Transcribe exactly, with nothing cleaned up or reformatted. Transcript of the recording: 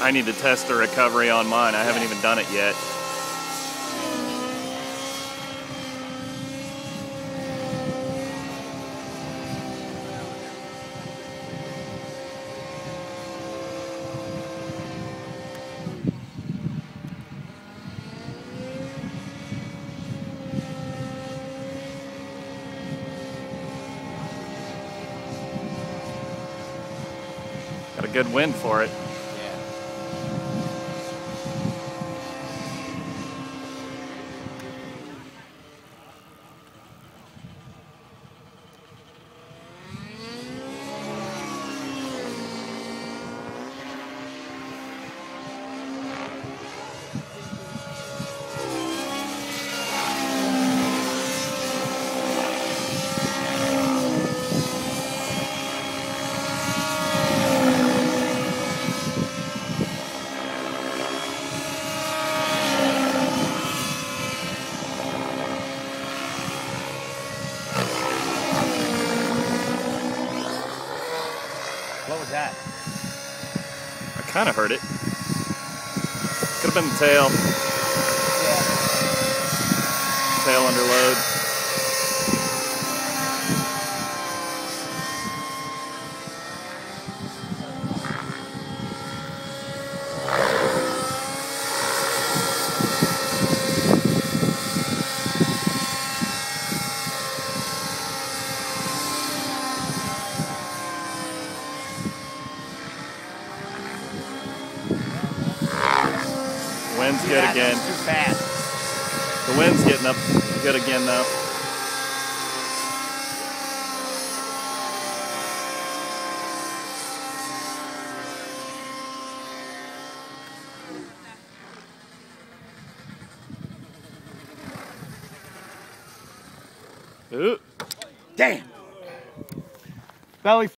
I need to test the recovery on mine. I haven't even done it yet. Got a good wind for it. What was that? I kind of heard it. Could have been the tail. Yeah. Tail under load. Wind's good Yeah, again. Too fast. The wind's getting up good again though. Ooh. Damn. Belly